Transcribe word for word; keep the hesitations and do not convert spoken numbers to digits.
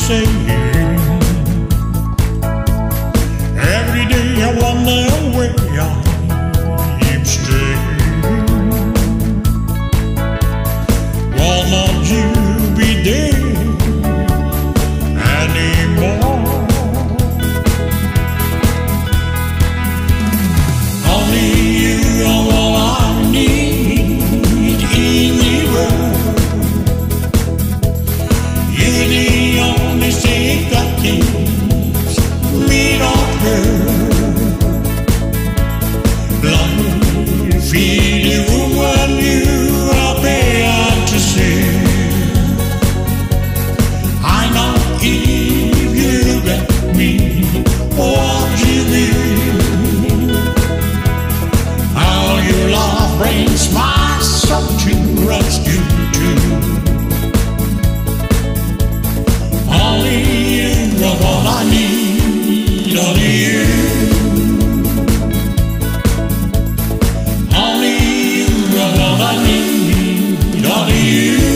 saying. Every day I wonder where I keep staying. Will not you be there anymore? Only you are all I need in the world. You're the only thing that keeps me on earth. Life in the room when you are there to see. I know if you look at me, what you mean. All your love brings my soul to rescue too. Only you are all I need, only you. Only you are all I need, only you.